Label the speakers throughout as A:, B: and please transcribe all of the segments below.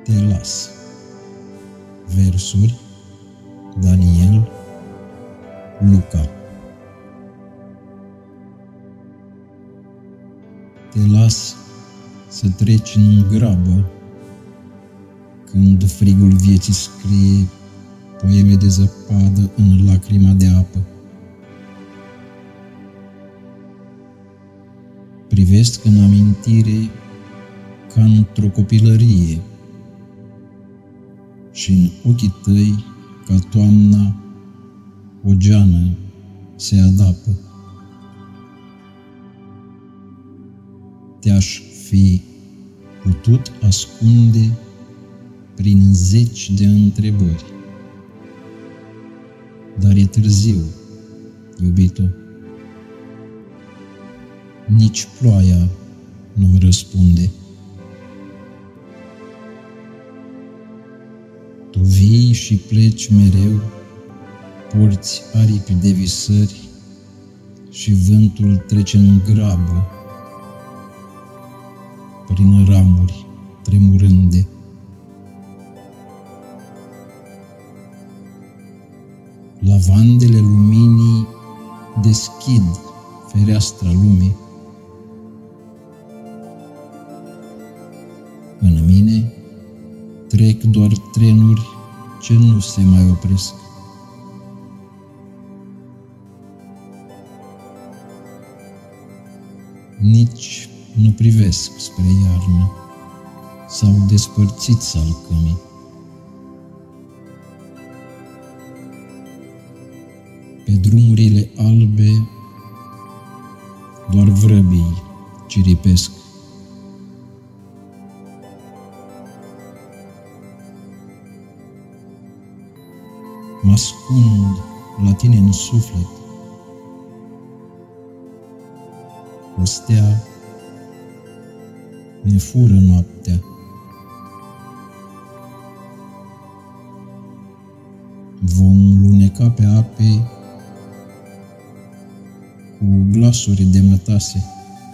A: Te las. Versuri Daniel Luca. Te las să treci în grabă când frigul vieții scrie poeme de zăpadă în lacrima de apă. Privesc în amintire ca într-o copilărie și în ochii tăi, ca toamna, o geană se adapă. Te-aș fi putut ascunde prin zeci de întrebări, dar e târziu, iubito. Nici ploaia nu-mi răspunde. Tu vii și pleci mereu, porți aripi de visări și vântul trece în grabă prin ramuri tremurânde. Lavandele luminii deschid fereastra lumii. În mine trec doar trenuri ce nu se mai opresc. Nici nu privesc spre iarnă sau despărțit salcămii. Pe drumurile albe doar vrăbii ciripesc. Mă ascund la tine în suflet. O stea ne fură noaptea. Vom luneca pe ape cu glasuri de mătase.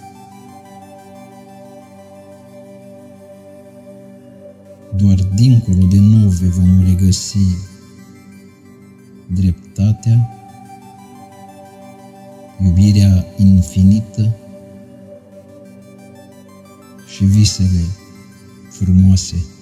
A: Doar dincolo de nove vom regăsi dreptatea, iubirea infinită și visele frumoase.